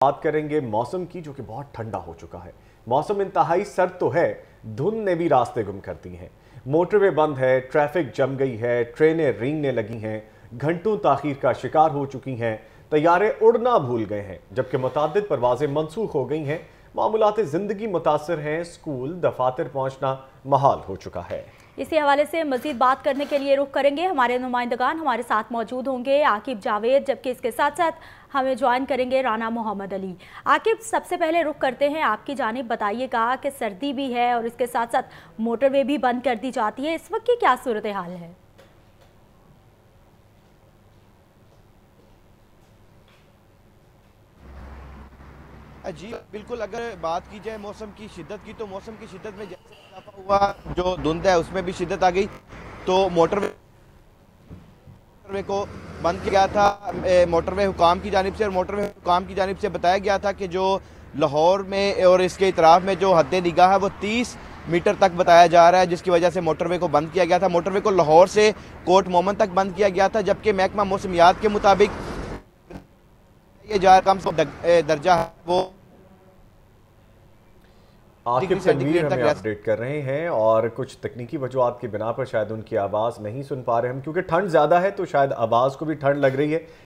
बात करेंगे मौसम की, जो कि बहुत ठंडा हो चुका है। मौसम इंतहाई सर्द तो है, धुंध ने भी रास्ते गुम कर दी हैं। मोटरवे बंद है, ट्रैफिक जम गई है, ट्रेनें रेंगने लगी हैं, घंटों ताखीर का शिकार हो चुकी हैं, तैयारे उड़ना भूल गए हैं, जबकि मुताद्दिद परवाजें मनसूख हो गई हैं। मामूलात जिंदगी मुतासर हैं, स्कूल दफातर पहुंचना महाल हो चुका है। इसी हवाले से मजीद बात करने के लिए रुख करेंगे हमारे नुमाइंदगान। हमारे साथ मौजूद होंगे आकिब जावेद, जबकि इसके साथ साथ हमें ज्वाइन करेंगे राना मोहम्मद अली। आकिब, सबसे पहले रुख करते हैं आपकी जानिब। बताइएगा कि सर्दी भी है और इसके साथ साथ मोटरवे भी बंद कर दी जाती है, इस वक्त की क्या सूरत हाल है? जी बिल्कुल, अगर बात की जाए मौसम की शिद्दत की, तो मौसम की शिद्दत में जैसे इजाफा हुआ, जो धुंध है उसमें भी शिद्दत आ गई। तो मोटरवे को बंद किया गया था मोटरवे हुकाम की जानिब से, और मोटरवे हुकाम की जानिब से बताया गया था कि जो लाहौर में और इसके इतराफ में जो हद निगाह है वो 30 मीटर तक बताया जा रहा है, जिसकी वजह से मोटरवे को बंद किया गया था। मोटरवे को लाहौर से कोट मोमन तक बंद किया गया था, जबकि महकमा मौसमियात के मुताबिक ये जा कम दर्जा है वो आकिब तनवीर हमें अपडेट कर रहे हैं, और कुछ तकनीकी वजूहात की बिना पर शायद उनकी आवाज़ नहीं सुन पा रहे हम, क्योंकि ठंड ज़्यादा है तो शायद आवाज़ को भी ठंड लग रही है।